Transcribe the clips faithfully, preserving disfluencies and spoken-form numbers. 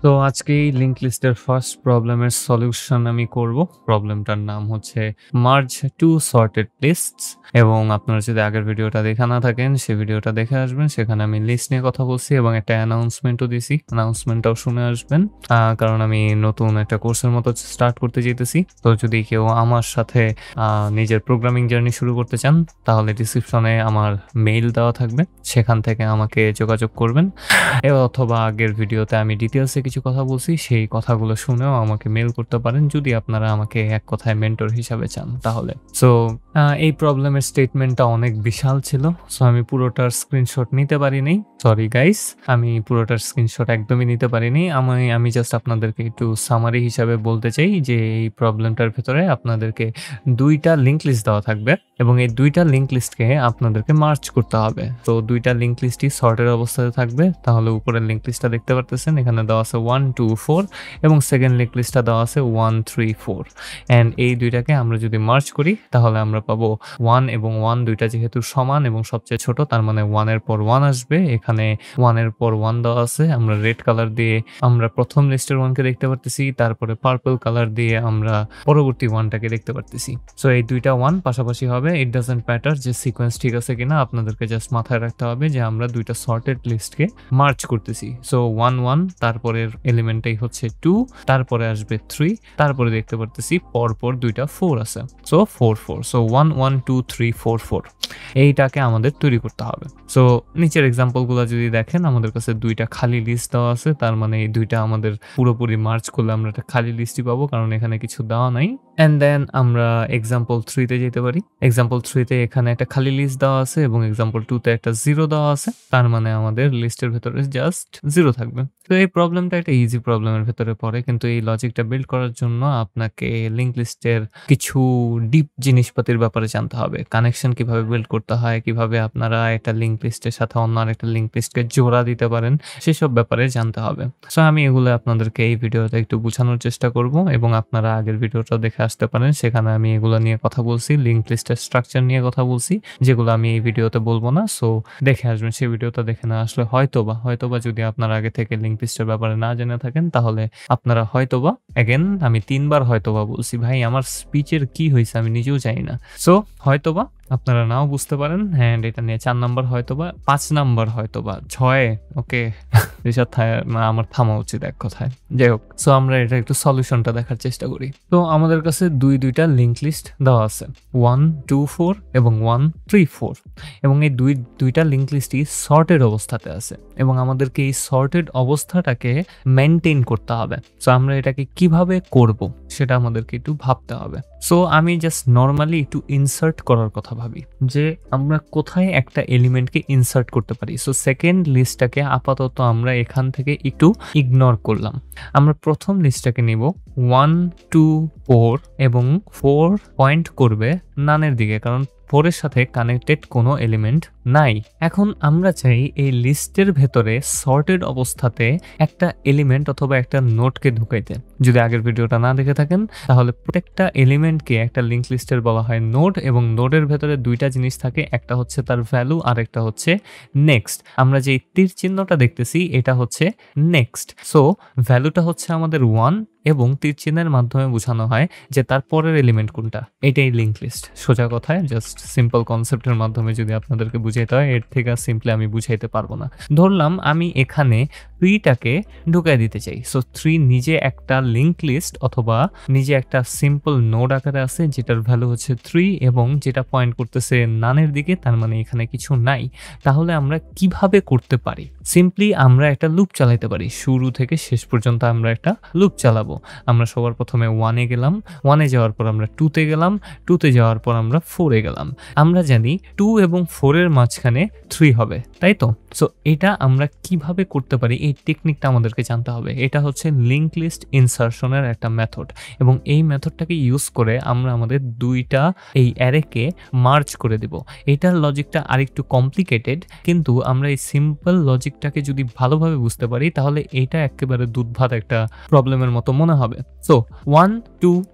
তো আজকেই লিঙ্ক লিস্টের ফার্স্ট প্রবলেমের সলিউশন আমি করব। প্রবলেমটার নাম হচ্ছে মার্জ টু সর্টেড লিস্টস এবং আপনারা যদি আগের ভিডিওটা দেখা না থাকেন সেই ভিডিওটা দেখে আসবেন। সেখানে আমি লিস্ট নিয়ে কথা বলছি এবং একটা অ্যানাউন্সমেন্টও দিছি। অ্যানাউন্সমেন্টটাও শুনে আসবেন কারণ আমি নতুন একটা কোর্সের মতো স্টার্ট করতে যেতেছি। তো যদি কেউ আমার সাথে নিজের প্রোগ্রামিং জার্নি শুরু করতে চান তাহলে ডিসক্রিপশনে আমার মেইল দেওয়া থাকবে, সেখান থেকে আমাকে যোগাযোগ করবেন অথবা আগের ভিডিওতে আমি ডিটেলসে কিছু কথা বলছি সেই কথাগুলো শুনেও আমাকে মেল করতে পারেন যদি আপনারা আমাকে এক কথায় মেন্টর হিসাবে চান তাহলে। সো এই প্রবলেমের স্টেটমেন্টটা অনেক বিশাল ছিল, সো আমি পুরোটার স্ক্রিনশট নিতে পারিনি, সরি গাইস, আমি পুরোটার স্ক্রিনশট একদমই নিতে পারিনি। আমি আমি জাস্ট আপনাদেরকে একটু সামারি হিসাবে বলতে চাই যে এই প্রবলেমটার ভেতরে আপনাদেরকে দুইটা লিঙ্ক লিস্ট দেওয়া থাকবে এবং এই দুইটা লিঙ্ক লিস্টকে আপনাদেরকে মার্চ করতে হবে। তো দুইটা লিঙ্ক লিস্টই সর্টের অবস্থাতে থাকবে। তাহলে উপরের লিঙ্ক লিস্টটা দেখতে পারতেছেন, এখানে দেওয়া আছে ওয়ান টু ফোর এবং সেকেন্ড লিঙ্ক লিস্টটা দেওয়া আছে ওয়ান থ্রি ফোর। অ্যান্ড এই দুইটাকে আমরা যদি মার্চ করি তাহলে আমরা পাবো ওয়ান এবং ওয়ান দুইটা যেহেতু সমান এবং সবচেয়ে ছোট, তার মানে ওয়ানের পর ওয়ান আসবে। এখানে ওয়ানের পর ওয়ান দেওয়া আছে, আমরা রেড কালার দিয়ে আমরা প্রথম লিস্টের ওয়ানকে দেখতে পারতেছি, তারপরে পার্পল কালার দিয়ে আমরা পরবর্তী ওয়ানটাকে দেখতে পারতেছি। সো এই দুইটা ওয়ান পাশাপাশি হবে। ইট ডাজন্ট ম্যাটার যে সিকোয়েন্স ঠিক আছে কিনা, আপনাদেরকে জাস্ট মাথায় রাখতে হবে যে আমরা দুইটা সর্টেড লিস্টকে মার্চ করতেছি। সো ওয়ান ওয়ান, তারপরের এলিমেন্টটাই হচ্ছে টু, তারপরে আসবে থ্রি, তারপরে দেখতে পারতেছি পরপর দুইটা ফোর আছে, so four four. So one one two three four four এইটাকে আমাদের তৈরি করতে হবে। সো নিচের এক্সাম্পলগুলো যদি দেখেন আমাদের কাছে দুইটা খালি লিস্ট দেওয়া আছে, তার মানে এই দুইটা আমাদের পুরোপুরি মার্চ করলে আমরা একটা খালি লিস্টই পাবো কারণ এখানে কিছু দেওয়া নাই। অ্যান্ড দেন আমরা এক্সাম্পল থ্রিতে যেতে পারি। এক্সাম্পল থ্রিতে এখানে একটা খালি লিস্ট দেওয়া আছে এবং এক্সাম্পল টুতে একটা জিরো দেওয়া আছে, তার মানে আমাদের লিস্টের ভেতরে জাস্ট জিরো থাকবে। তো এই প্রবলেমটা একটা ইজি প্রবলেমের ভেতরে পড়ে, কিন্তু এই লজিকটা বিল্ড করার জন্য আপনাকে লিঙ্ক লিস্টের কিছু ডিপ জিনিসপাতির ব্যাপারে জানতে হবে। কানেকশন কিভাবে বিল্ড করতে হয়, কিভাবে আপনারা একটা লিঙ্ক লিস্টের সাথে অন্য আরেকটা লিঙ্ক লিস্টকে জোড়া দিতে পারেন, সেসব ব্যাপারে জানতে হবে। সো আমি এগুলো আপনাদেরকে এই ভিডিওতে একটু বোঝানোর চেষ্টা করব এবং আপনারা আগের ভিডিওটা দেখে আসতে পারেন, সেখানে আমি এগুলো নিয়ে কথা বলছি, লিঙ্ক লিস্টের স্ট্রাকচার নিয়ে কথা বলছি, যেগুলো আমি এই ভিডিওতে বলবো না। সো দেখে আসবেন, সেই ভিডিওটা দেখে না আসলে হয়তোবা হয়তোবা যদি আপনারা আগে থেকে লিঙ্ক লিস্টের ব্যাপারে না জেনে থাকেন তাহলে আপনারা হয়তোবা, এগেন আমি তিনবার হয়তোবা বলছি, ভাই আমার স্পিচের কি হয়েছে আমি নিজেও জানি না। সো হয়তোবা আপনারা নাও বুঝতে পারেন। হ্যাঁ, এটা নিয়ে চার নাম্বার হয়তোবা, পাঁচ নাম্বার হয়তোবা, ছয়, ওকে রিসাদ আমার থামা উচিত এক কথায়। যাই হোক, সো আমরা এটা একটু সলিউশনটা দেখার চেষ্টা করি। তো আমাদের কাছে দুই দুইটা লিঙ্ক লিস্ট দেওয়া আছে, ওয়ান টু ফোর এবং ওয়ান থ্রি ফোর, এবং এই দুই দুইটা লিঙ্ক লিস্টই সর্টেড অবস্থাতে আছে এবং আমাদেরকে এই সর্টেড অবস্থাটাকে মেনটেন করতে হবে। সো আমরা এটাকে কিভাবে করব সেটা আমাদেরকে একটু ভাবতে হবে। সো আমি জাস্ট নর্মালি একটু ইনসার্ট করার কথা ভাবি যে আমরা কোথায় একটা এলিমেন্টকে ইনসার্ট করতে পারি। সো সেকেন্ড লিস্টটাকে আপাতত আমরা এখান থেকে একটু ইগনোর করলাম। আমরা প্রথম লিস্টটাকে নিব, ওয়ান টু ফোর এবং ফোর পয়েন্ট করবে নানের দিকে কারণ ফোরের সাথে কানেক্টেড কোনো এলিমেন্ট নাই। এখন আমরা চাই এই লিস্টের ভেতরে সর্টেড অবস্থাতে একটা এলিমেন্ট অথবা একটা নোটকে ঢুকাইতে। যদি আগের ভিডিওটা না দেখে থাকেন তাহলে প্রত্যেকটা এলিমেন্টকে একটা লিঙ্ক লিস্টের বলা হয় নোড এবং নোডের ভেতরে দুইটা জিনিস থাকে, একটা হচ্ছে তার ভ্যালু আর একটা হচ্ছে নেক্সট। আমরা যে তীর চিহ্নটা দেখতেছি এটা হচ্ছে নেক্সট। সো ভ্যালুটা হচ্ছে আমাদের ওয়ান এবং তীর চিহ্নের মাধ্যমে বোঝানো হয় যে তার পরের এলিমেন্ট কোনটা, এটাই লিঙ্ক লিস্ট। সোজা কথায় জাস্ট সিম্পল কনসেপ্টের মাধ্যমে যদি আপনাদেরকে বুঝাইতে হয়, এর থেকে সিম্পলি আমি বুঝাইতে পারবো না। ধরলাম আমি এখানে থ্রিটাকে ঢুকাই দিতে চাই। সো থ্রি নিজে একটা লিঙ্ক লিস্ট অথবা নিজে একটা সিম্পল নোড আকারে আছে যেটার ভ্যালু হচ্ছে থ্রি এবং যেটা পয়েন্ট করতেছে নানের দিকে, তার মানে এখানে কিছু নাই। তাহলে আমরা কিভাবে করতে পারি? সিম্পলি আমরা একটা লুপ চালাইতে পারি, শুরু থেকে শেষ পর্যন্ত আমরা একটা লুপ চালাবো। আমরা সবার প্রথমে ওয়ানে গেলাম, ওয়ানে যাওয়ার পর আমরা টুতে গেলাম, টুতে যাওয়ার পর আমরা ফোরে গেলাম। আমরা জানি টু এবং ফোরের মাঝখানে থ্রি হবে, তাই তো? সো এটা আমরা কিভাবে করতে পারি এই টেকনিকটা আমাদেরকে জানতে হবে। এটা হচ্ছে লিঙ্ক লিস্ট ইনসারশনের একটা মেথড এবং এই মেথডটাকে ইউজ করে আমরা আমাদের দুইটা এই অ্যারেকে মার্জ করে দেব। এটার লজিকটা আরেকটু কমপ্লিকেটেড, কিন্তু আমরা এই সিম্পল লজিকটাকে যদি ভালোভাবে বুঝতে পারি তাহলে এটা একেবারে দুধ ভাত একটা প্রবলেমের মতো মনে হবে। So one two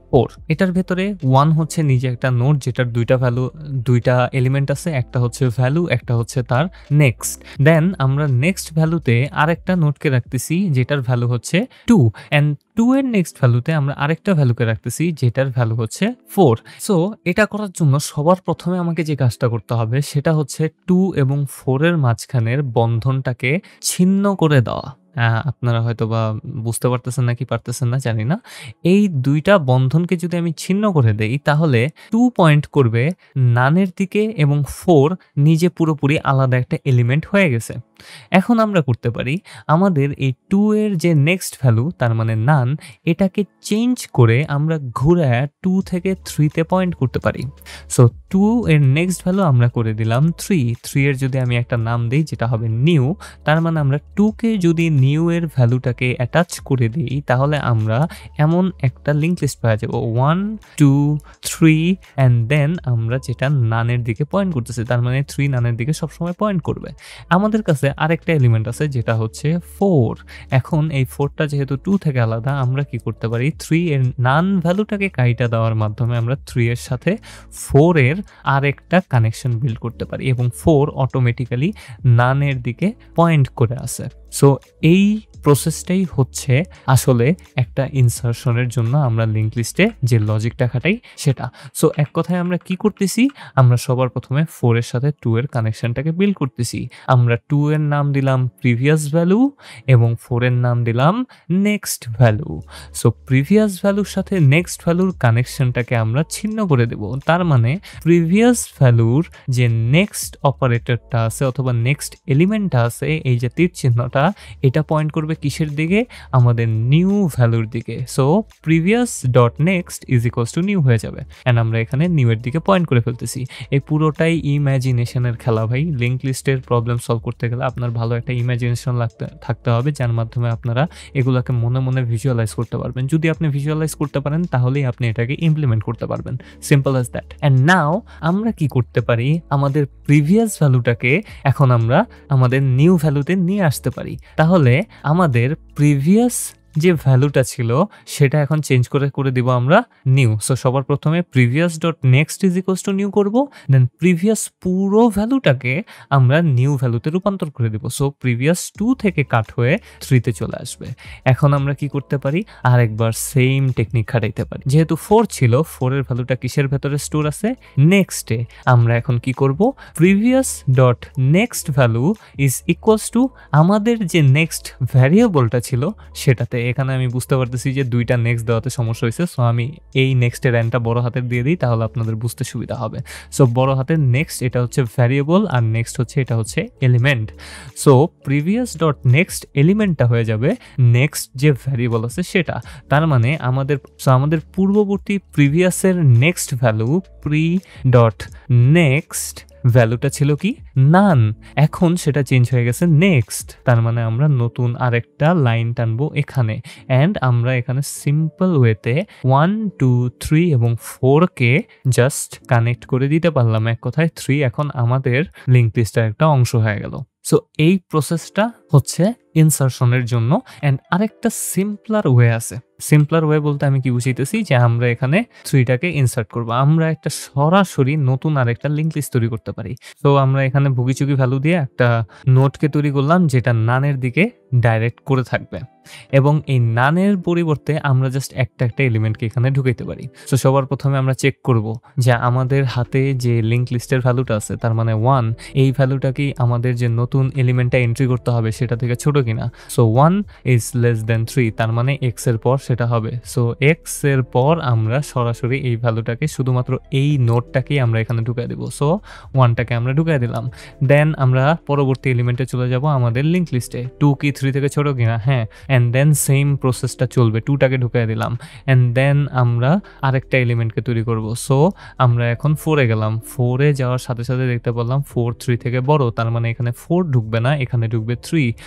four. এটার ভেতরে ওয়ান হচ্ছে নিজে একটা নোড যেটার দুইটা ভ্যালু দুইটা এলিমেন্ট আছে, একটা হচ্ছে ভ্যালু, একটা হচ্ছে তার নেক্সট। দেন আমরা নেক্সট ভ্যালুতে আরেকটা নোডকে রাখতেছি যেটার ভ্যালু হচ্ছে টু, অ্যান্ড টু এর নেক্সট ভ্যালুতে আমরা আরেকটা ভ্যালুকে রাখতেছি যেটার ভ্যালু হচ্ছে ফোর। সো এটা করার জন্য সবার প্রথমে আমাকে যে কাজটা করতে হবে সেটা হচ্ছে টু এবং ফোর এর মাঝখানের বন্ধনটাকে ছিন্ন করে দেওয়া। আপনারা হয়তো বা বুঝতে পারতেছেন নাকি পারতেছেন না জানি না। এই দুইটা বন্ধনকে যদি আমি ছিন্ন করে দেই তাহলে টু পয়েন্ট করবে নানের দিকে এবং ফোর নিজে পুরোপুরি আলাদা একটা এলিমেন্ট হয়ে গেছে। এখন আমরা করতে পারি আমাদের এই টু এর যে নেক্সট ভ্যালু তার মানে নান, এটাকে চেঞ্জ করে আমরা ঘুরে টু থেকে থ্রিতে পয়েন্ট করতে পারি। সো টু এর নেক্সট ভ্যালু আমরা করে দিলাম থ্রি। থ্রি এর যদি আমি একটা নাম দিই যেটা হবে নিউ, তার মানে আমরা টুকে যদি নিউ এর ভ্যালুটাকে অ্যাটাচ করে দিই তাহলে আমরা এমন একটা লিঙ্ক লিস্ট পাওয়া যাবো one two three, and then আমরা যেটা নানের দিকে পয়েন্ট করতেছি তার মানে থ্রি নানের দিকে সবসময় পয়েন্ট করবে। আমাদের কাছে আরেকটা এলিমেন্ট আছে যেটা হচ্ছে ফোর। এখন এই ফোরটা যেহেতু টু থেকে আলাদা, আমরা কি করতে পারি থ্রি এর নান ভ্যালুটাকে কাইটা দেওয়ার মাধ্যমে আমরা থ্রি এর সাথে ফোর এর আরেকটা কানেকশন বিল্ড করতে পারি এবং ফোর অটোমেটিক্যালি নানের দিকে পয়েন্ট করে আসে। সো এই প্রসেসটাই হচ্ছে আসলে একটা ইনসারশনের জন্য আমরা লিঙ্ক লিস্টে যে লজিকটা খাটাই সেটা। সো এক কথায় আমরা কি করতেছি, আমরা সবার প্রথমে ফোর এর সাথে টু এর কানেকশনটাকে বিল্ড করতেছি। আমরা টু এর নাম দিলাম প্রিভিয়াস ভ্যালু এবং ফোর এর নাম দিলাম নেক্সট ভ্যালু। সো প্রিভিয়াস ভ্যালুর সাথে নেক্সট ভ্যালুর কানেকশনটাকে আমরা ছিন্ন করে দেব। তার মানে প্রিভিয়াস ভ্যালুর যে নেক্সট অপারেটরটা আছে অথবা নেক্সট এলিমেন্টটা আছে, এই যে তীর চিহ্নটা, এটা পয়েন্ট করবে কিসের দিকে, আমাদের নিউ ভ্যালুর দিকে। So previous dot next is equals to new হয়ে যাবে, অ্যান্ড আমরা এখানে নিউ এর দিকে পয়েন্ট করে ফেলতেছি। এই পুরোটাই ইম্যাজিনেশনের খেলা ভাই। লিঙ্ক লিস্টের প্রবলেম সলভ করতে গেলে আপনার ভালো একটা ইম্যাজিনেশন লাগতে থাকতে হবে, যার মাধ্যমে আপনারা এগুলোকে মনে মনে ভিজুয়ালাইজ করতে পারবেন। যদি আপনি ভিজুয়ালাইজ করতে পারেন তাহলেই আপনি এটাকে ইমপ্লিমেন্ট করতে পারবেন। Simple as that. And now আমরা কি করতে পারি, আমাদের প্রিভিয়াস ভ্যালুটাকে এখন আমরা আমাদের নিউ ভ্যালুতে নিয়ে আসতে পারি। তাহলে আমাদের প্রিভিয়াস যে ভ্যালুটা ছিল সেটা এখন চেঞ্জ করে করে দিব আমরা নিউ। সো সবার প্রথমে previous dot next is equals to new করবো, দেন প্রিভিয়াস পুরো ভ্যালুটাকে আমরা নিউ ভ্যালুতে রূপান্তর করে দেবো। সো প্রিভিয়াস টু থেকে কাট হয়ে থ্রিতে চলে আসবে। এখন আমরা কি করতে পারি, আরেকবার সেম টেকনিক খাটাইতে পারি। যেহেতু ফোর ছিল, ফোর এর ভ্যালুটা কিসের ভেতরে স্টোর আছে, নেক্সটে। আমরা এখন কি করব, previous dot next value is equals to আমাদের যে নেক্সট ভ্যারিয়েবলটা ছিল সেটাতে। এখানে আমি বুঝতে পারতেছি যে দুইটা নেক্সট দেওয়াতে সমস্যা হয়েছে, সো আমি এই নেক্সটের এনটা বড় হাতের দিয়ে দিই, তাহলে আপনাদের বুঝতে সুবিধা হবে। সো বড় হাতের নেক্সট, এটা হচ্ছে ভ্যারিয়েবল, আর নেক্সট হচ্ছে এটা হচ্ছে element. So previous dot next এলিমেন্টটা হয়ে যাবে নেক্সট যে ভ্যারিয়েবল আছে সেটা। তার মানে আমাদের সো আমাদের পূর্ববর্তী প্রিভিয়াসের next value prev dot next ভ্যালুটা ছিল কি, নান। এখন সেটা চেঞ্জ হয়ে গেছে নেক্সট। তার মানে আমরা নতুন আরেকটা লাইন টানবো এখানে, অ্যান্ড আমরা এখানে সিম্পল ওয়েতে ওয়ান টু থ্রি এবং ফোর কে জাস্ট কানেক্ট করে দিতে পারলাম। এক কথায় থ্রি এখন আমাদের লিঙ্ক লিস্টের একটা অংশ হয়ে গেল। সো এই প্রসেসটা হচ্ছে ইনসারশনের জন্য। অ্যান্ড আরেকটা সিম্পলার ওয়ে আছে। সিম্পলার ওয়ে বলতে আমি কি বুঝাইতেছি, যে আমরা এখানে থ্রিটাকে ইনসার্ট করবো। আমরা একটা সরাসরি নতুন আরেকটা লিঙ্ক লিস্ট তৈরি করতে পারি। তো আমরা এখানে ভুগিচুকি ভ্যালু দিয়ে একটা নোটকে তৈরি করলাম যেটা নানের দিকে ডাইরেক্ট করে থাকবে, এবং এই নানের পরিবর্তে আমরা জাস্ট একটা একটা এলিমেন্টকে এখানে ঢুকাইতে পারি। তো সবার প্রথমে আমরা চেক করব যে আমাদের হাতে যে লিঙ্ক লিস্টের ভ্যালুটা আছে তার মানে ওয়ান, এই ভ্যালুটা কি আমাদের যে নতুন এলিমেন্টটা এন্ট্রি করতে হবে সেটা থেকে ছোট কিনা। So one is less than three, তার মানে এক্স এর পর সেটা হবে। সো এক্স এর পর আমরা সরাসরি এই ভ্যালুটাকে শুধুমাত্র এই নোটটাকেই আমরা এখানে ঢুকাই দেবো। সো ওয়ানটাকে আমরা ঢুকাই দিলাম। দেন আমরা পরবর্তী এলিমেন্টে চলে যাব আমাদের লিঙ্ক লিস্টে। টু কি থ্রি থেকে ছোট কিনা, হ্যাঁ, অ্যান্ড দেন সেম প্রসেসটা চলবে। টুটাকে ঢুকাই দিলাম, অ্যান্ড দেন আমরা আরেকটা এলিমেন্টকে তৈরি করব। সো আমরা এখন ফোরে গেলাম। ফোরে যাওয়ার সাথে সাথে দেখতে পেলাম ফোর থ্রি থেকে বড়, তার মানে এখানে ফোর ঢুকবে না, এখানে ঢুকবে থ্রি। সো আমরা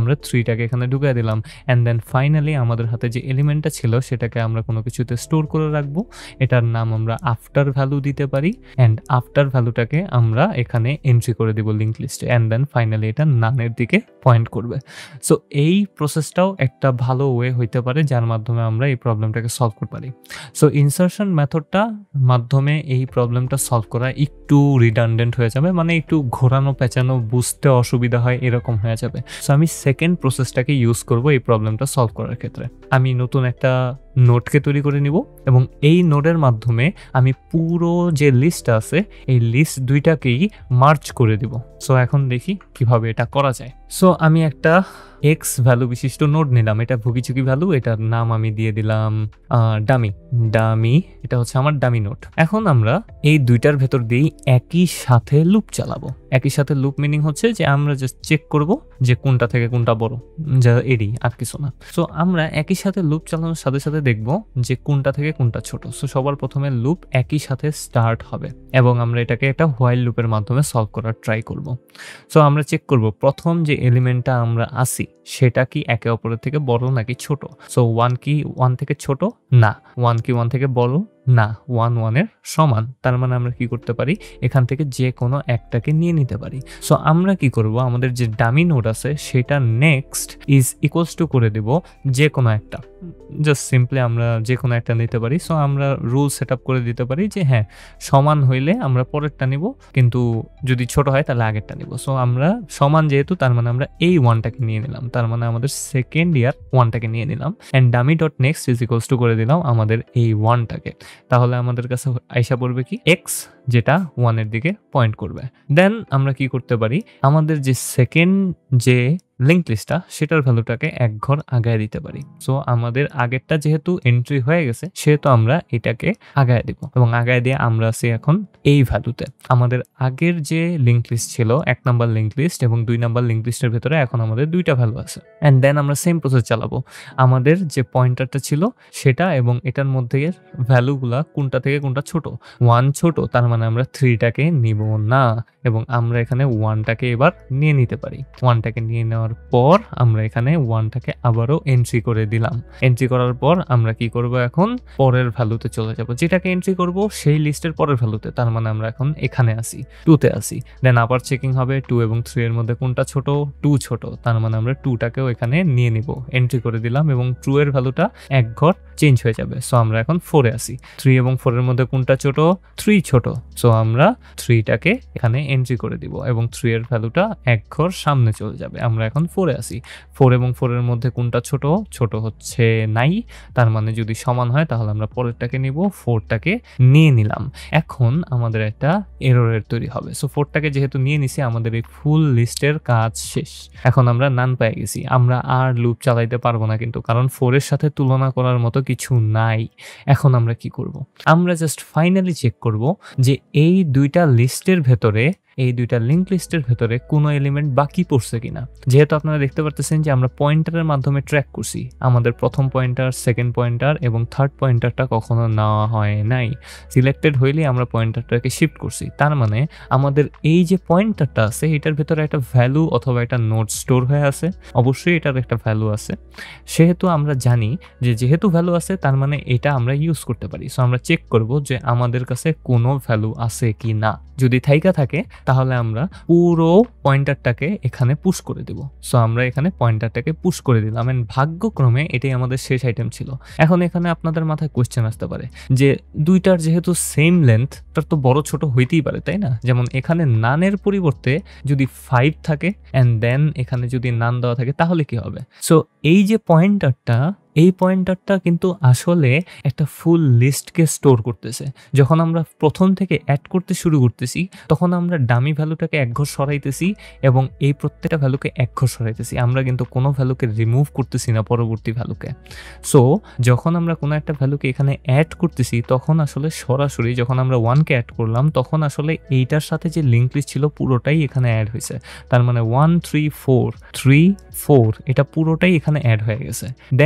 আমরা থ্রিটাকে এখানে ঢুকিয়ে দিলাম অ্যান্ড দেন ফাইনালি আমাদের হাতে যে এলিমেন্টটা ছিল সেটাকে আমরা কোনো কিছুতে স্টোর করে রাখবো। এটার নাম আমরা আফটার ভ্যালু দিতে পারি অ্যান্ড আফটার ভ্যালুটাকে আমরা এখানে এন্ট্রি করে দিব লিঙ্ক লিস্টে অ্যান্ড দেন ফাইনালি এটা নানের দিকে পয়েন্ট করবে। সো এই প্রসেসটাও একটা ভালো ওয়ে হইতে পারে যার মাধ্যমে আমরা এই প্রবলেমটাকে সলভ করতে পারি। সো ইনসারশন মেথডটা মাধ্যমে এই প্রবলেমটা সলভ করা একটু রিডান্ডেন্ট হয়ে যাবে, মানে একটু ঘোরানো পেঁচানো বুঝতে অসুবিধা হয় এরকম হয়ে যাবে। সো আমি সেকেন্ড প্রসেসটাকে ইউজ করব এই প্রবলেমটা সলভ করার ক্ষেত্রে। আমি নতুন একটা নোটকে তৈরি করে নিব এবং এই নোটের মাধ্যমে আমি পুরো যে লিস্ট আছে এই লিস্ট দুইটাকেই মার্জ করে দিব। সো এখন দেখি কিভাবে এটা করা যায়। সো আমি একটা এক্স ভ্যালু বিশিষ্ট নোট নিলাম, এটা ভুগিচুকি ভ্যালু, এটার নাম আমি দিয়ে দিলাম ডামি ডামি এটা হচ্ছে আমার ডামি নোট। এখন আমরা এই দুইটার ভেতর দিয়েই একই সাথে লুপ চালাবো। একই সাথে লুপ মিনিং হচ্ছে যে আমরা জাস্ট চেক করব যে কোনটা থেকে কোনটা বড়, যা এডি আর কিছু না। সো আমরা একই সাথে লুপ চালানোর সাথে সাথে দেখব যে কোনটা থেকে কোনটা ছোট। সো সবার প্রথমে লুপ একই সাথে স্টার্ট হবে এবং আমরা এটাকে একটা হোয়াইল লুপের মাধ্যমে সলভ করার ট্রাই করব। সো আমরা চেক করব প্রথম যে এলিমেন্টটা আমরা আসি সেটা কি একে অপরের থেকে বড় নাকি ছোট। সো ওয়ান কি ওয়ান থেকে ছোট না, ওয়ান কি ওয়ান থেকে বড় না, ওয়ান ওয়ানের সমান। তার মানে আমরা কি করতে পারি, এখান থেকে যে কোনো একটাকে নিয়ে নিতে পারি। সো আমরা কি করব, আমাদের যে ডামি নোড আছে সেটা নেক্সট ইজ ইকুয়ালস টু করে দেব যে কোনো একটা, জাস্ট সিম্পলি আমরা যে কোনো একটা নিতে পারি। সো আমরা রুল সেট আপ করে দিতে পারি যে হ্যাঁ সমান হইলে আমরা পরেরটা নিব, কিন্তু যদি ছোট হয় তাহলে আগেরটা নিব। সো আমরা সমান যেহেতু তার মানে আমরা এই ওয়ানটাকে নিয়ে নিলাম, তার মানে আমাদের সেকেন্ড ইয়ার ওয়ানটাকে নিয়ে নিলাম and dummy dot next is equals to করে দিলাম আমাদের এই ওয়ানটাকে। তাহলে আমাদের কাছে আইসা পড়বে কি এক্স, যেটা ওয়ানের দিকে পয়েন্ট করবে। দেন আমরা কি করতে পারি, আমাদের যে সেকেন্ড যে লিঙ্ক লিস্টটা সেটার ভ্যালুটাকে এক ঘর আগায় দিতে পারি। সো আমাদের আগেরটা যেহেতু এন্ট্রি হয়ে গেছে সেহেতু আমরা এটাকে আগায় দিব এবং আগায় দিয়ে আমরা আছি এখন এই ভ্যালুতে। আমাদের আগের যে লিঙ্ক লিস্ট ছিল এক নাম্বার লিঙ্ক লিস্ট এবং দুই নাম্বার লিঙ্ক লিস্টের ভেতরে এখন আমাদের দুইটা ভ্যালু আছে অ্যান্ড দেন আমরা সেম প্রসেস চালাবো। আমাদের যে পয়েন্টারটা ছিল সেটা এবং এটার মধ্যে ভ্যালুগুলা কোনটা থেকে কোনটা ছোট, ওয়ান ছোট, তার মানে আমরা থ্রিটাকে নিব না এবং আমরা এখানে ওয়ানটাকে এবার নিয়ে নিতে পারি। ওয়ানটাকে নিয়ে নেওয়ার পর আমরা এখানে ওয়ানটাকে আবারও এন্ট্রি করে দিলাম। এন্ট্রি করার পর আমরা কি করব, এখন পরের ভ্যালুতে চলে যাব, যেটাকে এন্ট্রি করব সেই লিস্টের পরের ভ্যালুতে। তার মানে আমরা এখন এখানে আসি, টুতে আসি। দেন আবার চেকিং হবে টু এবং থ্রি এর মধ্যে কোনটা ছোট, টু ছোট, তার মানে আমরা টুটাকেও এখানে নিয়ে নিব, এন্ট্রি করে দিলাম এবং টু এর ভ্যালুটা এক ঘর চেঞ্জ হয়ে যাবে। সো আমরা এখন ফোরে আসি, থ্রি এবং ফোরের মধ্যে কোনটা ছোট, থ্রি ছোট। সো আমরা থ্রিটাকে এখানে এন্ট্রি করে দিব এবং থ্রি এর ভ্যালুটা এক ঘর সামনে চলে যাবে। আমরা এখন ফোরে আসি, ফোর এবং ফোরের মধ্যে কোনটা ছোট, ছোট হচ্ছে নাই, তার মানে যদি সমান হয় তাহলে আমরা পরেরটাকে নিব, ফোরটাকে নিয়ে নিলাম। এখন আমাদের একটা এররের তৈরি হবে। সো ফোরটাকে যেহেতু নিয়ে নিছি আমাদের এই ফুল লিস্টের কাজ শেষ। এখন আমরা নান পেয়ে গেছি, আমরা আর লুপ চালাইতে পারবো না কিন্তু, কারণ ফোরের সাথে তুলনা করার মতো কিছু নাই। এখন আমরা কি করব, আমরা জাস্ট ফাইনালি চেক করব যে এই দুইটা লিস্টের ভেতরে এই দুইটা লিঙ্ক লিস্টের ভেতরে কোনো এলিমেন্ট বাকি পড়ছে কিনা। যেহেতু আপনারা দেখতে পারতেছেন যে আমরা পয়েন্টারের মাধ্যমে ট্র্যাক করছি, আমাদের প্রথম পয়েন্টার, সেকেন্ড পয়েন্টার এবং থার্ড পয়েন্টারটা কখনো নেওয়া হয় নাই। সিলেক্টেড হইলে আমরা পয়েন্টারটাকে শিফট করছি, তার মানে আমাদের এই যে পয়েন্টারটা আছে এটার ভেতরে একটা ভ্যালু অথবা একটা নোট স্টোর হয়ে আছে, অবশ্যই এটার একটা ভ্যালু আছে। সেহেতু আমরা জানি যে যেহেতু ভ্যালু আছে তার মানে এটা আমরা ইউজ করতে পারি। সো আমরা চেক করব যে আমাদের কাছে কোনো ভ্যালু আছে কি না। যদি থাইকা থাকে তাহলে আমরা পুরো পয়েন্টারটাকে এখানে পুশ করে দেব। সো আমরা এখানে পয়েন্টারটাকে পুশ করে দিলাম এন্ড ভাগ্যক্রমে এটাই আমাদের শেষ আইটেম ছিল। এখন এখানে আপনাদের মাথায় কোয়েশ্চেন আসতে পারে যে দুইটার যেহেতু সেম লেন্থ তার তো বড় ছোট হইতেই পারে, তাই না? যেমন এখানে নানের পরিবর্তে যদি ফাইভ থাকে অ্যান্ড দেন এখানে যদি নান দেওয়া থাকে তাহলে কি হবে? সো এই যে পয়েন্টারটা এই পয়েন্টারটা কিন্তু আসলে একটা ফুল লিস্টকে স্টোর করতেছে। যখন আমরা প্রথম থেকে অ্যাড করতে শুরু করতেছি তখন আমরা ডামি ভ্যালুটাকে এক ঘর সরাইতেছি এবং এই প্রত্যেকটা ভ্যালুকে এক ঘর সরাইতেছি। আমরা কিন্তু কোনো ভ্যালুকে রিমুভ করতেছি না পরবর্তী ভ্যালুকে। সো যখন আমরা কোনো একটা ভ্যালুকে এখানে অ্যাড করতেছি তখন আসলে সরাসরি যখন আমরা ওয়ানকে অ্যাড করলাম তখন আসলে এইটার সাথে যে লিঙ্ক লিস্ট ছিল পুরোটাই এখানে অ্যাড হয়েছে। তার মানে one three four three four এটা পুরোটাই এখানে অ্যাড হয়ে গেছে। দেন আমরা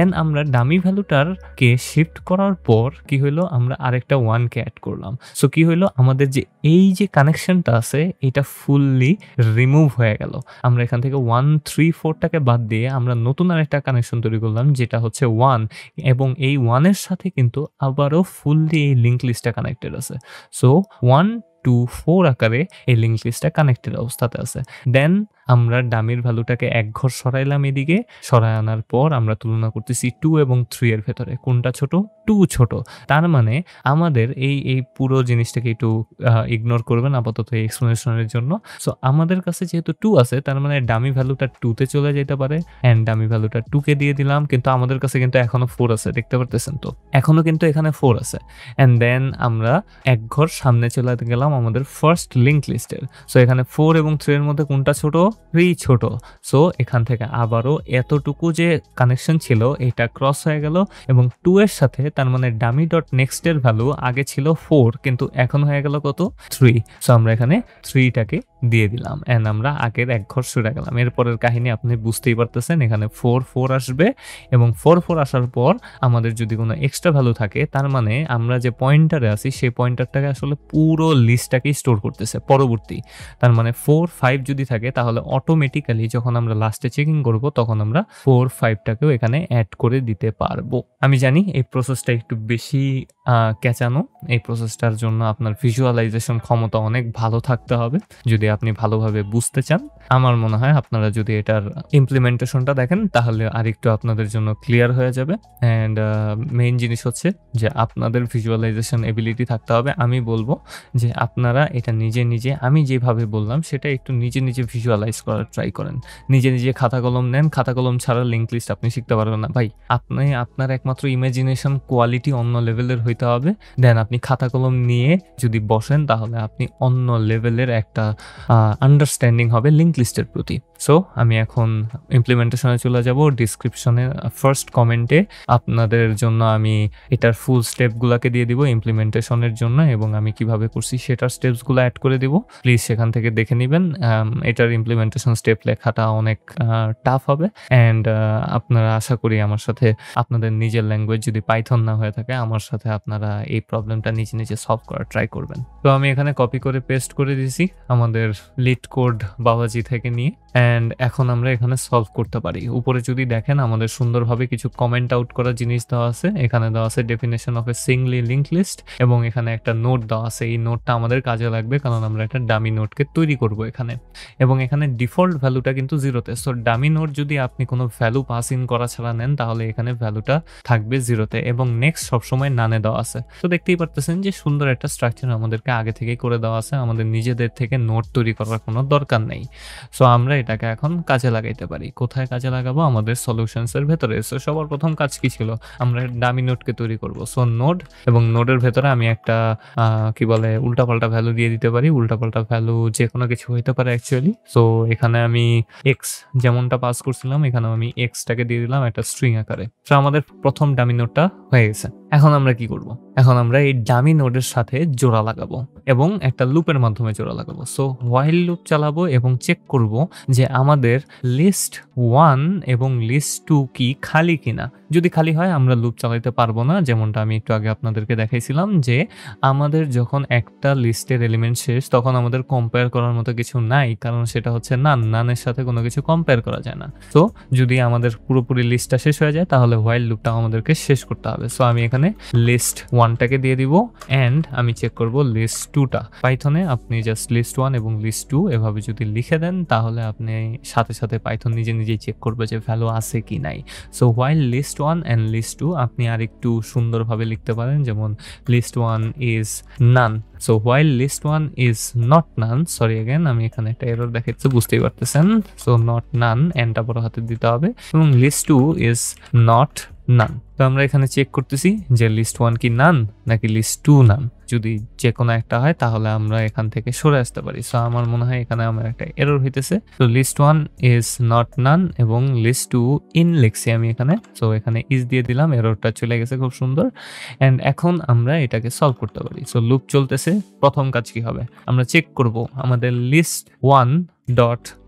ডামি ভ্যালুটারকে শিফট করার পর কি হইলো, আমরা আরেকটা ওয়ান কে অ্যাড করলাম। সো কি হইলো, আমাদের যে এই যে কানেকশনটা আছে এটা ফুললি রিমুভ হয়ে গেল। আমরা এখান থেকে ওয়ান থ্রি ফোরটাকে বাদ দিয়ে আমরা নতুন আরেকটা কানেকশন তৈরি করলাম যেটা হচ্ছে ওয়ান, এবং এই ওয়ানের সাথে কিন্তু আবারও ফুললি এই লিঙ্ক লিস্টটা কানেক্টেড আছে। সো ওয়ান টু ফোর আকারে এই লিঙ্ক লিস্টটা কানেক্টেড অবস্থাতে আছে। দেন আমরা ডামির ভ্যালুটাকে এক ঘর সরাইলাম এদিকে, সরাই আনার পর আমরা তুলনা করতেছি টু এবং থ্রি এর ভেতরে কোনটা ছোট, টু ছোট। তার মানে আমাদের এই এই পুরো জিনিসটাকে একটু ইগনোর করবেন আপাতত এই এক্সপ্লেনেশনের জন্য। সো আমাদের কাছে যেহেতু টু আছে তার মানে ডামি ভ্যালুটা টুতে চলে যেতে পারে, অ্যান্ড ডামি ভ্যালুটা টুকে দিয়ে দিলাম, কিন্তু আমাদের কাছে কিন্তু এখনো ফোর আছে, দেখতে পারতেছেন তো, এখনো কিন্তু এখানে ফোর আছে। অ্যান্ড দেন আমরা এক ঘর সামনে চলে গেলাম আমাদের ফার্স্ট লিঙ্ক লিস্টের। সো এখানে ফোর এবং থ্রি এর মধ্যে কোনটা ছোট, থ্রি ছোট। সো এখান থেকে আবারও এতটুকু যে কানেকশন ছিল এটা ক্রস হয়ে গেল, এবং টু এর সাথে তার মানে ডামি ডট নেক্সট এর ভ্যালু আগে ছিল ফোর কিন্তু এখন হয়ে গেল কত, থ্রি। সো আমরা এখানে থ্রিটাকে দিয়ে দিলাম, অ্যান্ড আমরা আগের এক ঘর সরে গেলাম। এরপরের কাহিনী আপনি বুঝতেই পারতেছেন, এখানে ফোর ফোর আসবে, এবং ফোর ফোর আসার পর আমাদের যদি কোনো এক্সট্রা ভ্যালু থাকে তার মানে আমরা যে পয়েন্টারে আছি সেই পয়েন্টারটাকে আসলে পুরো লিস্টটাকেই স্টোর করতেছে পরবর্তী। তার মানে ফোর ফাইভ যদি থাকে তাহলে অটোমেটিক্যালি যখন আমরা লাস্টে চেকিং করব তখন আমরা ফোর ফাইভটাকেও এখানে অ্যাড করে দিতে পারবো। আমি জানি এই প্রসেসটা একটু বেশি ক্যাচানো, এই প্রসেসটার জন্য আপনার ভিজুয়ালাইজেশন ক্ষমতা অনেক ভালো থাকতে হবে যদি আপনি ভালোভাবে বুঝতে চান। আমার মনে হয় আপনারা যদি এটার ইমপ্লিমেন্টেশনটা দেখেন তাহলে আরেকটু আপনাদের জন্য ক্লিয়ার হয়ে যাবে। অ্যান্ড মেইন জিনিস হচ্ছে যে আপনাদের ভিজুয়ালাইজেশন এবিলিটি থাকতে হবে। আমি বলবো যে আপনারা এটা নিজে নিজে আমি যেভাবে বললাম সেটা একটু নিজে নিজে ভিজুয়ালাইজ করার ট্রাই করেন। নিজে নিজে খাতা কলম নেন, খাতা কলম ছাড়া লিঙ্ক লিস্ট আপনি শিখতে পারবেন না ভাই। আপনি আপনার একমাত্র ইমাজিনেশন কোয়ালিটি অন্য লেভেলের হইতে হবে, দেন আপনি খাতা কলম নিয়ে যদি বসেন তাহলে আপনি অন্য লেভেলের একটা আন্ডারস্ট্যান্ডিং হবে লিঙ্ক লিস্টের প্রতি। সো আমি এখন ইমপ্লিমেন্টেশনে চলে যাব। ডিসক্রিপশনে ফার্স্ট কমেন্টে আপনাদের জন্য আমি এটার ফুল স্টেপগুলোকে দিয়ে দিব ইমপ্লিমেন্টেশনের জন্য, এবং আমি কিভাবে করছি সেটার স্টেপসগুলো অ্যাড করে দিব। প্লিজ সেখান থেকে দেখে নেবেন। এটার ইমপ্লিমেন্টেশন স্টেপ লেখাটা অনেক টাফ হবে, অ্যান্ড আপনারা আশা করি আমার সাথে আপনাদের নিজের ল্যাঙ্গুয়েজ যদি পাইথন না হয়ে থাকে আমার সাথে আপনারা এই প্রবলেমটা নিজে নিজে সলভ করার ট্রাই করবেন। তো আমি এখানে কপি করে পেস্ট করে দিয়েছি আমাদের লিড কোড বাবাজি থেকে নিয়ে, অ্যান্ড এখন আমরা এখানে সলভ করতে পারি। উপরে যদি দেখেন আমাদের সুন্দরভাবে কিছু কমেন্ট আউট করা জিনিস দেওয়া আছে। এখানে দেওয়া আছে definition of a singly link list, এবং এখানে একটা নোট দেওয়া আছে। এই নোটটা আমাদের কাজে লাগবে কারণ আমরা একটা ডামি নোটকে তৈরি করব এখানে, এবং এখানে ডিফল্ট ভ্যালুটা কিন্তু জিরোতে। সো ডামি নোট যদি আপনি কোনো ভ্যালু পাস ইন করা ছাড়া নেন তাহলে এখানে ভ্যালুটা থাকবে জিরোতে, এবং নেক্সট সবসময় নানে দেওয়া আছে। তো দেখতেই পারতেছেন যে সুন্দর একটা স্ট্রাকচার আমাদেরকে আগে থেকেই করে দেওয়া আছে, আমাদের নিজেদের থেকে নোট তৈরি করার কোনো দরকার নেই। সো আমরা এটাকে এখন কাজে লাগাইতে পারি। কোথায় কাজে লাগাবো? আমাদের সলিউশনসের ভেতরে। সো সবার প্রথম কাজ কি ছিল? আমরা ডামি নোটকে তৈরি করব। সো নোড, এবং নোডের ভেতরে আমি একটা কি বলে উল্টাপাল্টা ভ্যালু দিয়ে দিতে পারি। উল্টাপাল্টা ভ্যালু যে কোনো কিছু হইতে পারে অ্যাকচুয়ালি। সো এখানে আমি এক্স যেমনটা পাস করছিলাম এখানে আমি এক্সটাকে দিয়ে দিলাম একটা স্ট্রিং আকারে। সো আমাদের প্রথম ডামি নোটটা হয়ে গেছে। এখন আমরা কি করব? এখন আমরা এই ডামি নোডের সাথে জোড়া লাগাবো এবং একটা লুপের মাধ্যমে জোড়া লাগাবো। সো হোয়াইল লুপ চালাবো এবং চেক করব যে আমাদের লিস্ট ওয়ান এবং লিস্ট টু কি খালি কিনা। যদি খালি হয় আমরা লুপ চালাইতে পারবো না, যেমনটা আমি একটু আগে আপনাদেরকে দেখাইছিলাম যে আমাদের যখন একটা লিস্টের এলিমেন্ট শেষ তখন আমাদের কম্পেয়ার করার মতো কিছু নাই, কারণ সেটা হচ্ছে নান নানের সাথে কোনো কিছু কম্পেয়ার করা যায় না। তো যদি আমাদের পুরোপুরি লিস্টটা শেষ হয়ে যায় তাহলে হোয়াইল লুপটা আমাদেরকে শেষ করতে হবে। সো আমি এখানে লিস্ট ওয়ানটাকে দিয়ে দিব অ্যান্ড আমি চেক করব লিস্ট টুটা। পাইথনে আপনি জাস্ট লিস্ট ওয়ান এবং লিস্ট টু এভাবে যদি লিখে দেন তাহলে আপনি সাথে সাথে পাইথন নিজে নিজেই চেক করবে যে ভ্যালু আছে কি নাই। So while list one and list two আপনি আর একটু সুন্দরভাবে লিখতে পারেন, যেমন list one is none. So while list one is not none, sorry again আমি এখানে একটা এরর দেখাচ্ছি বুঝতেই পারতেছেন। সো নট নান এন্ডটা বড় হাতে দিতে হবে, এবং list two is not none. তো আমরা এখানে চেক করতেছি যে লিস্ট ওয়ান কি নান নাকি লিস্ট টু নান। যদি যে কোনো একটা হয় তাহলে আমরা এখান থেকে সরে আসতে পারি। সো আমার মনে হয় এখানে আমার একটা এরর হইতেছে। তো list one is not none এবং লিস্ট টু ইন লিখছি আমি এখানে। সো এখানে ইজ দিয়ে দিলাম, এররটা চলে গেছে খুব সুন্দর। অ্যান্ড এখন আমরা এটাকে সলভ করতে পারি। সো লুপ চলতেছে। প্রথম কাজ কি হবে? আমরা চেক করব আমাদের লিস্ট ওয়ান ডট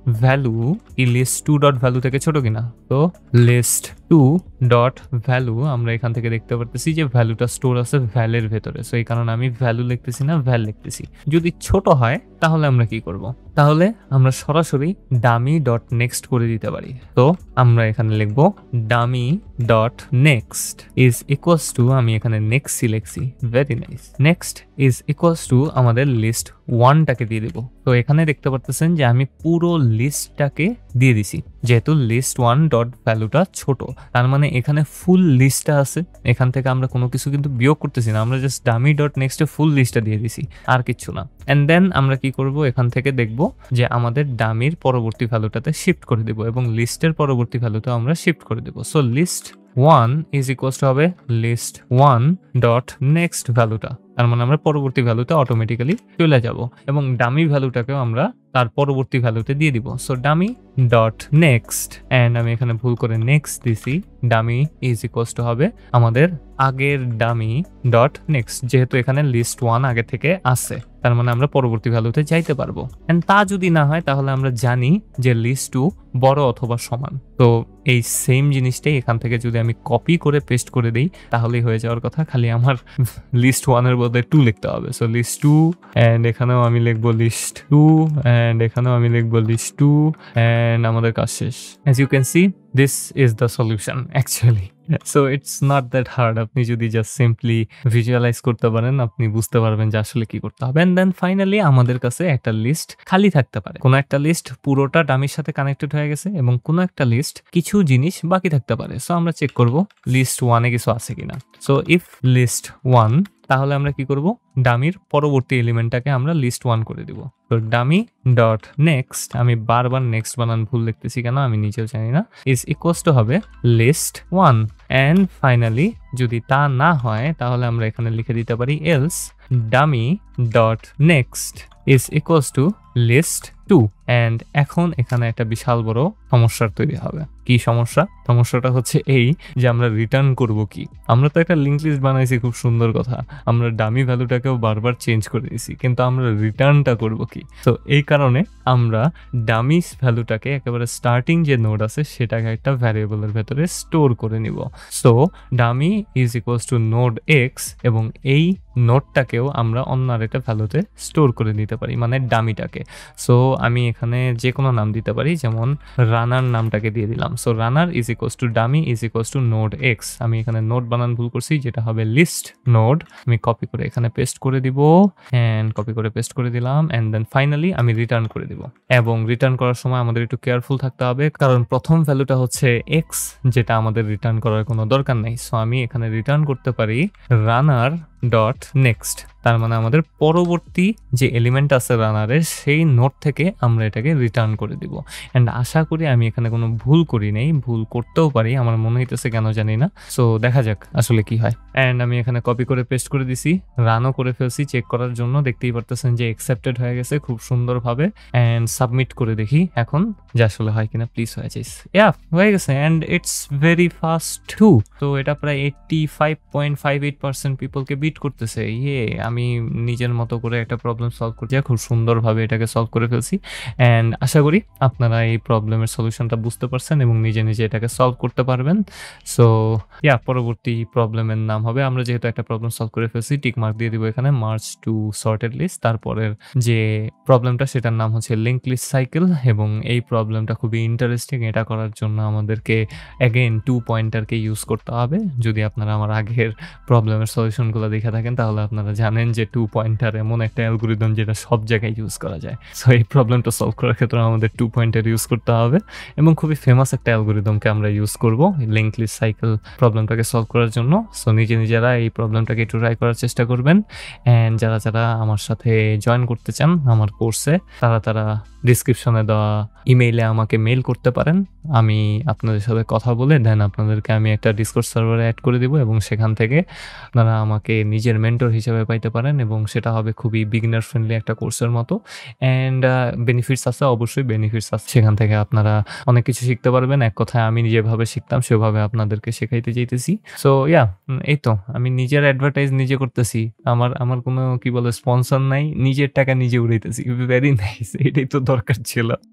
ভ্যালু এই লিস্ট টু ডট ভ্যালু থেকে ছোট কিনা। তো লিস্ট টু ডট ভ্যালু আমরা এখান থেকে দেখতে পারতেছি যে ভ্যালুটা স্টোর আছে ভ্যালের ভেতরে, সো এই কারণে আমি ভ্যালু লিখতেছি না, ভ্যাল লিখতেছি। যদি ছোট হয় তাহলে আমরা কি করব, তাহলে আমরা সরাসরি ডামি ডট নেক্সট করে দিতে পারি। তো আমরা এখানে লিখব dummy dot next is equals to, আমি এখানে নেক্সট লিখছি, very nice, next is equals to আমাদের লিস্ট ওয়ানটাকে দিয়ে দিব। তো এখানে দেখতে পারতেছেন যে আমি পুরো লিস্টটাকে দিয়ে দিছি, যেহেতু লিস্ট ওয়ান ডট ভ্যালুটা ছোট, তার মানে এখানে ফুল লিস্টটা আছে, এখান থেকে আমরা কোনো কিছু কিন্তু বিয়োগ করতেছি না, আমরা জাস্ট ডামি ডট নেক্সটে ফুল লিস্টটা দিয়ে দিছি, আর কিচ্ছু না। এন্ড দেন আমরা কি করব, এখান থেকে দেখব যে আমাদের ডামির পরবর্তী ভ্যালুটাতে শিফট করে দেব এবং লিস্টের পরবর্তী ভ্যালুতে আমরা শিফট করে দেব। So list one is equals to হবে লিস্ট ওয়ান ডট নেক্সট ভ্যালুটা, তার মানে আমরা পরবর্তী ভ্যালুতে অটোমেটিক্যালি চলে যাব এবং ডামি ভ্যালুটাকেও আমরা তার পরবর্তী ভ্যালুতে দিয়ে দিব। So dummy dot next, and আমি এখানে ভুল করে নেক্সট দিছি, ডামি ইজ ইকুয়ালস টু হবে আমাদের আগের ডামি ডট নেক্সট, যেহেতু এখানে লিস্ট ওয়ান আগে থেকে আছে, তার মানে আমরা পরবর্তী ভ্যালুতে যাইতে পারবো। এন্ড তা যদি না হয় তাহলে আমরা জানি যে লিস্ট টু বড় অথবা সমান। তো এই সেম জিনিসটাই এখান থেকে যদি আমি কপি করে পেস্ট করে দিই তাহলেই হয়ে যাওয়ার কথা, খালি আমার লিস্ট ওয়ানের বদলে টু লিখতে হবে। সো লিস্ট টু, অ্যান্ড এখানেও আমি লিখবো লিস্ট টু, অ্যান্ড এখানেও আমি লিখবো লিস্ট টু, অ্যান্ড আমাদের কাজ শেষ। As you can see this is the solution actually. So it's not that hard, আপনি যদি জাস্ট সিম্পলি ভিজুয়ালাইজ করতে পারেন আপনি বুঝতে পারবেন যে আসলে কি করতে হবে। এন্ড দেন ফাইনালি আমাদের কাছে একটা লিস্ট খালি থাকতে পারে, কোনো একটা লিস্ট পুরোটা ডামির সাথে কানেক্টেড হয়ে গেছে এবং কোনো একটা লিস্ট কিছু জিনিস বাকি থাকতে পারে। সো আমরা চেক করব লিস্ট ওয়ানে কিছু আছে কিনা। সো ইফ লিস্ট ওয়ান, তাহলে আমরা কি করব, ডামির পরবর্তী এলিমেন্টটাকে আমরা লিস্ট ওয়ান করে দিব। তো ডামি ডট নেক্সট, আমি বারবার নেক্সট বানান ভুল লিখতেছি কেন আমি নিজেও জানি না, ইজ ইকুয়ালস টু হবে লিস্ট ওয়ান। অ্যান্ড ফাইনালি যদি তা না হয় তাহলে আমরা এখানে লিখে দিতে পারি else dummy dot next is equals to list two. And এখন এখানে একটা বিশাল বড় সমস্যার তৈরি হবে। কি সমস্যা? সমস্যাটা হচ্ছে এই যে আমরা রিটার্ন করব কি। আমরা তো একটা লিঙ্ক লিস্ট বানাইছি, খুব সুন্দর কথা, আমরা ডামি ভ্যালুটাকেও বারবার চেঞ্জ করে দিয়েছি, কিন্তু আমরা রিটার্নটা করব কি? তো এই কারণে আমরা ডামি ভ্যালুটাকে একেবারে স্টার্টিং যে নোড আছে সেটাকে একটা ভ্যারিয়েবলের ভেতরে স্টোর করে নিব। So dummy is equals to node x, এবং এই নোডটাকেও আমরা অন্য আরেকটা ভ্যালুতে স্টোর করে নিতে পারি, মানে ডামিটাকে। সো আমি এখানে যে কোনো নাম দিতে পারি, যেমন রানার নামটাকে দিয়ে দিলাম। So runner is equals to dummy is equals to node x. আমি এখানে নোড বানান ভুল করছি, যেটা হবে লিস্ট নোড। আমি কপি করে এখানে পেস্ট করে দিব, অ্যান্ড কপি করে পেস্ট করে দিলাম, অ্যান্ড দেন ফাইনালি আমি রিটার্ন করে দিব। এবং রিটার্ন করার সময় আমাদের একটু কেয়ারফুল থাকতে হবে, কারণ প্রথম ভ্যালুটা হচ্ছে এক্স, যেটা আমাদের রিটার্ন করার কোনো দরকার নেই। সো আমি এখানে রিটার্ন করতে পারি রানার ডট নেক্সট, তার মানে আমাদের পরবর্তী যে এলিমেন্ট আছে রানারের সেই নোট থেকে আমরা এটাকে রিটার্ন করে দিব। অ্যান্ড আশা করি আমি এখানে কোনো ভুল করি নেই, ভুল করতেও পারি, আমার মনে হইতেছে কেন জানি না। সো দেখা যাক আসলে কি হয়। অ্যান্ড আমি এখানে কপি করে পেস্ট করে দিছি, রানও করে ফেলছি চেক করার জন্য। দেখতেই পারতেছেন যে অ্যাকসেপ্টেড হয়ে গেছে খুব সুন্দরভাবে। অ্যান্ড সাবমিট করে দেখি এখন যে আসলে হয় কিনা, প্লিজ হয়ে যাইস। ইয়া, হয়ে গেছে, and it's very fast too. তো এটা প্রায় eighty five point five eight percent পিপলকে বিট করতেছে। ইয়ে, আমি নিজের মতো করে একটা প্রবলেম সলভ করছি, খুব সুন্দরভাবে এটাকে সলভ করে ফেলছি। অ্যান্ড আশা করি আপনারা এই প্রবলেমের সলিউশনটা বুঝতে পারছেন এবং নিজে নিজে এটাকে সলভ করতে পারবেন। সো ইয়া, পরবর্তী প্রবলেমের নাম হবে, আমরা যেহেতু একটা প্রবলেম সলভ করে ফেলছি টিক মার্ক দিয়ে দিব এখানে, মার্চ টু সর্টেড লিস্ট। তারপরের যে প্রবলেমটা সেটার নাম হচ্ছে লিঙ্ক লিস্ট সাইকেল, এবং এই প্রবলেমটা খুবই ইন্টারেস্টিং। এটা করার জন্য আমাদেরকে অ্যাগেন টু পয়েন্টারকে ইউজ করতে হবে। যদি আপনারা আমার আগের প্রবলেমের সলিউশনগুলো দেখে থাকেন তাহলে আপনারা জানেন যে টু পয়েন্টার এমন একটা অ্যালগরিদম যেটা সব জায়গায় ইউজ করা যায়। সো এই প্রবলেমটা সলভ করার ক্ষেত্রে আমাদের টু পয়েন্টার ইউজ করতে হবে, এবং খুবই ফেমাস একটা অ্যালগরিদমকে আমরা ইউজ করব লিঙ্ক লিস্ট সাইকেল প্রবলেমটাকে সলভ করার জন্য। সো নিজে নিজেরা এই প্রবলেমটাকে একটু ট্রাই করার চেষ্টা করবেন। অ্যান্ড যারা যারা আমার সাথে জয়েন করতে চান আমার কোর্সে, তারা তারা ডিসক্রিপশনে দেওয়া ইমেইলে আমাকে মেইল করতে পারেন। আমি আপনাদের সাথে কথা বলে দেন আপনাদেরকে আমি একটা ডিসকর্ড সার্ভারে অ্যাড করে দিব, এবং সেখান থেকে আপনারা আমাকে নিজের মেন্টর হিসেবে পাইতে পারেন, এবং সেটা হবে খুবই বিগিনার ফ্রেন্ডলি একটা কোর্সের মতো। অ্যান্ড বেনিফিটস আছে, অবশ্যই বেনিফিটস আছে, সেখান থেকে আপনারা অনেক কিছু শিখতে পারবেন। এক কথায় আমি যেভাবে শিখতাম সেভাবে আপনাদেরকে শেখাইতে চাইতেছি। সো ইয়া, এই তো আমি নিজের অ্যাডভার্টাইজ নিজে করতেছি, আমার আমার কোনো কি বলে স্পন্সর নাই, নিজের টাকা নিজে উড়াইতেছি। ভেরি নাইস, এটাই তো দরকার ছিল।